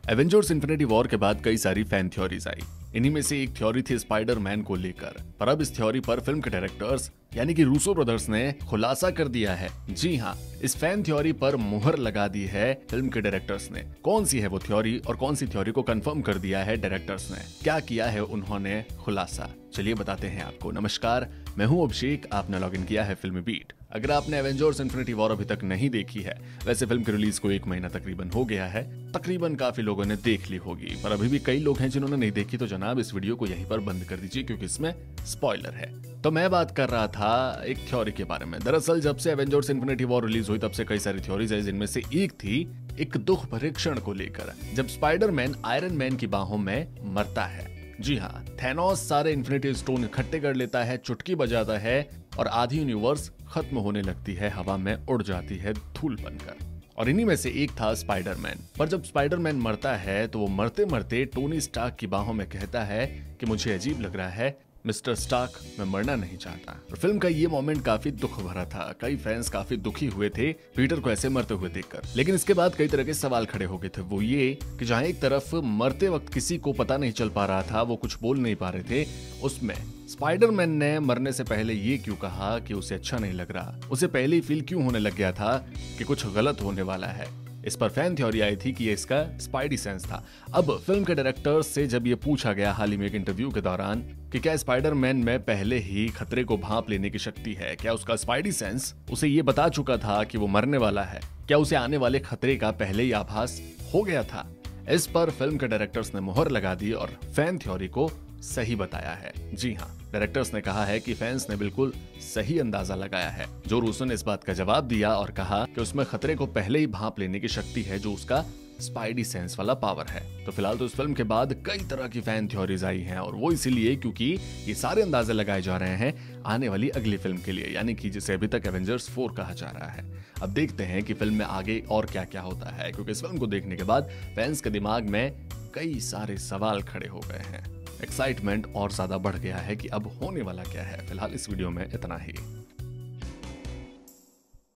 Avengers infinity war के बाद कई सारी फैन थ्योरीज आई। इन्हीं में से एक थ्योरी थी स्पाइडरमैन को लेकर, पर अब इस थ्योरी पर फिल्म के डायरेक्टर्स यानी कि रूसो ब्रदर्स ने खुलासा कर दिया है। जी हाँ, इस फैन थ्योरी पर मुहर लगा दी है फिल्म के डायरेक्टर्स ने। कौन सी है वो थ्योरी और कौन सी थ्योरी को कंफर्म कर दिया है डायरेक्टर्स ने, क्या किया है उन्होंने खुलासा, चलिए बताते हैं आपको। नमस्कार, मैं हूं अभिषेक, आपने लॉग इन किया है फिल्मी बीट। अगर आपने एवेंजर्स इन्फिनिटी वॉर अभी तक नहीं देखी है, वैसे फिल्म की रिलीज को 1 महीना तकरीबन हो गया है, तकरीबन काफी लोगों ने देख ली होगी, पर अभी भी कई लोग हैं जिन्होंने नहीं देखी, तो जनाब इस वीडियो को यहीं पर बंद कर दीजिए क्योंकि इसमें स्पॉइलर है। तो मैं बात कर रहा था एक थ्योरी के बारे में। दरअसल जब से एवेंजर्स इन्फिनिटी वॉर रिलीज हुई तब से कई सारी थ्योरीज है, जिनमें से एक थी एक दुख भरे क्षण को लेकर, जब स्पाइडरमैन आयरन मैन की बाहों में मरता है। जी हाँ, थैनोस सारे इन्फिनिटी स्टोन इकट्ठे कर लेता है, चुटकी बजाता है और आधी यूनिवर्स खत्म होने लगती है, हवा में उड़ जाती है धूल बनकर। और इन्हीं में से एक था स्पाइडरमैन। पर जब स्पाइडरमैन मरता है तो वो मरते मरते टोनी स्टार्क की बाहों में कहता है कि मुझे अजीब लग रहा है मिस्टर स्टार्क, मैं मरना नहीं चाहता। और फिल्म का ये मोमेंट काफी दुख भरा था, कई फैंस काफी दुखी हुए थे पीटर को ऐसे मरते हुए देखकर। लेकिन इसके बाद कई तरह के सवाल खड़े हो गए थे। वो ये कि जहां एक तरफ मरते वक्त किसी को पता नहीं चल पा रहा था, वो कुछ बोल नहीं पा रहे थे, उसमें स्पाइडरमैन ने मरने से पहले ये क्यों कहा कि उसे अच्छा नहीं लग रहा, उसे पहले ही फील क्यों होने लग गया था कि कुछ गलत होने वाला है। इस पर फैन थ्योरी आई थी कि ये इसका स्पाइडी सेंस था। अब फिल्म के डायरेक्टर्स से जब ये पूछा गया हाल ही में एक इंटरव्यू के दौरान कि क्या स्पाइडरमैन में पहले ही खतरे को भांप लेने की शक्ति है, क्या उसका स्पाइडी सेंस उसे ये बता चुका था कि वो मरने वाला है, क्या उसे आने वाले खतरे का पहले ही आभास हो गया था। इस पर फिल्म के डायरेक्टर्स ने मुहर लगा दी और फैन थ्योरी को सही बताया है। जी हाँ, डायरेक्टर्स ने कहा है कि फैंस ने बिल्कुल सही अंदाजा लगाया है। जो रूसो ने इस बात का जवाब दिया और कहा कि उसमें खतरे को पहले ही भांप लेने की शक्ति है, जो उसका स्पाइडी सेंस वाला पावर है। तो फिलहाल तो इस फिल्म के बाद कई तरह की फैन थ्योरीज आई हैं, और वो इसीलिए क्योंकि ये सारे अंदाजे लगाए जा रहे हैं आने वाली अगली फिल्म के लिए, यानी कि जिसे अभी तक एवेंजर्स 4 कहा जा रहा है। अब देखते हैं कि फिल्म में आगे और क्या क्या होता है, क्योंकि इस फिल्म को देखने के बाद फैंस के दिमाग में कई सारे सवाल खड़े हो गए हैं। एक्साइटमेंट और ज्यादा बढ़ गया है कि अब होने वाला क्या है। फिलहाल इस वीडियो में इतना ही।